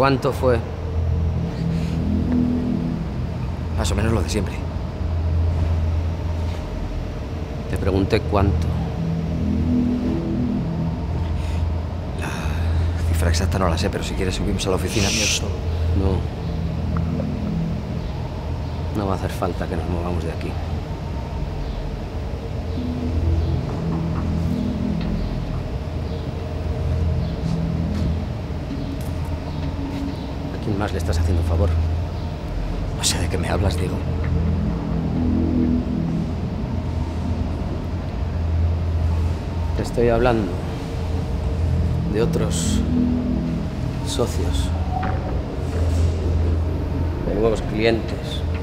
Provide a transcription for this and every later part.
¿Cuánto fue? Más o menos lo de siempre. Te pregunté cuánto. La cifra exacta no la sé, pero si quieres subimos a la oficina. No. No va a hacer falta que nos movamos de aquí. ¿A quién más le estás haciendo favor? No sé de qué me hablas, Diego. Te estoy hablando de otros socios, de nuevos clientes.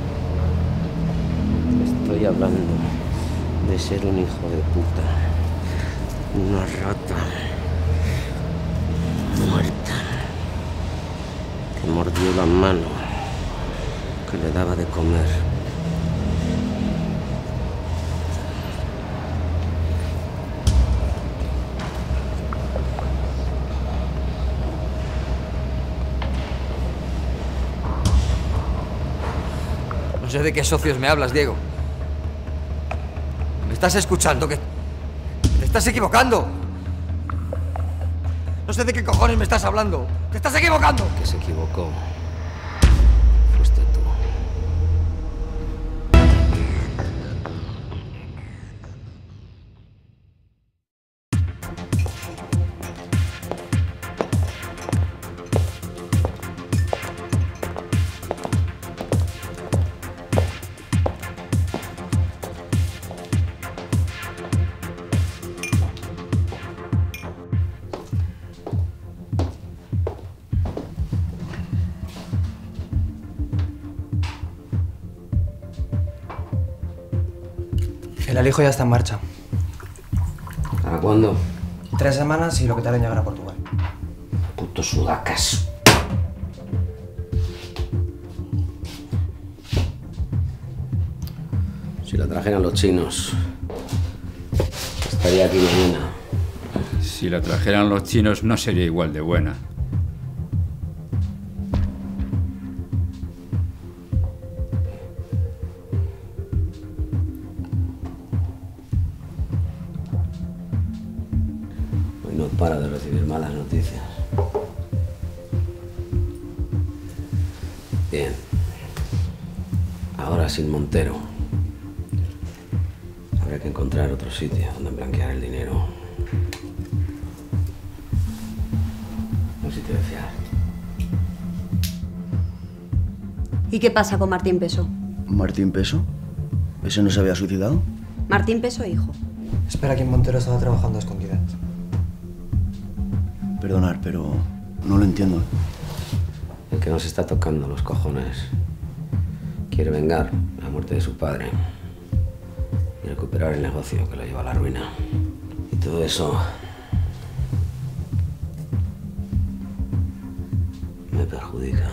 Te estoy hablando de ser un hijo de puta, una rata muerta que mordió la mano que le daba de comer. No sé de qué socios me hablas, Diego. ¿Me estás escuchando? Que te estás equivocando. No sé de qué cojones me estás hablando. ¡Te estás equivocando! Que se equivocó fuiste tú. El alijo ya está en marcha. ¿Para cuándo? 3 semanas y lo que tarden en llegar a Portugal. Putos sudacas. Si la trajeran los chinos, estaría aquí mañana. Si la trajeran los chinos no sería igual de buena. Hoy no para de recibir malas noticias. Bien. Ahora sin Montero. Habrá que encontrar otro sitio donde blanquear el dinero. Un sitio de fiar. ¿Y qué pasa con Martín Peso? ¿Martín Peso? ¿Ese no se había suicidado? Martín Peso, hijo. Espera que Montero estaba trabajando a escondidas. Perdonar, pero no lo entiendo. El que nos está tocando los cojones quiere vengar la muerte de su padre y recuperar el negocio que lo lleva a la ruina. Y todo eso me perjudica.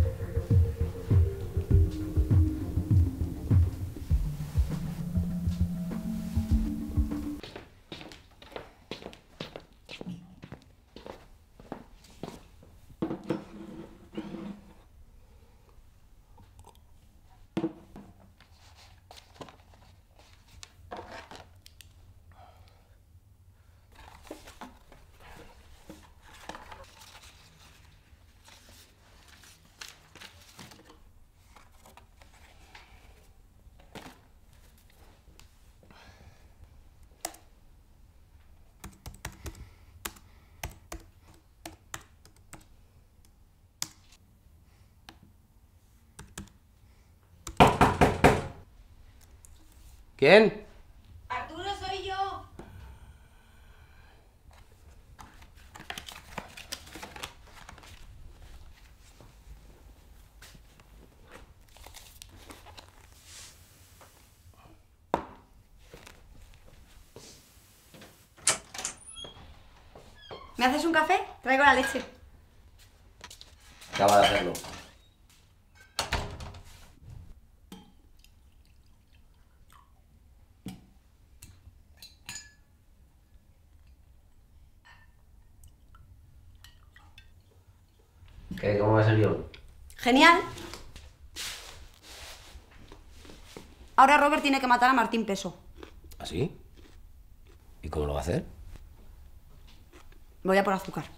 ¿Quién? Arturo, soy yo. ¿Me haces un café? Traigo la leche. Acaba de hacerlo. ¿Qué? ¿Cómo va a ser yo? Genial. Ahora Robert tiene que matar a Martín Peso. ¿Así? ¿Y cómo lo va a hacer? Voy a por azúcar.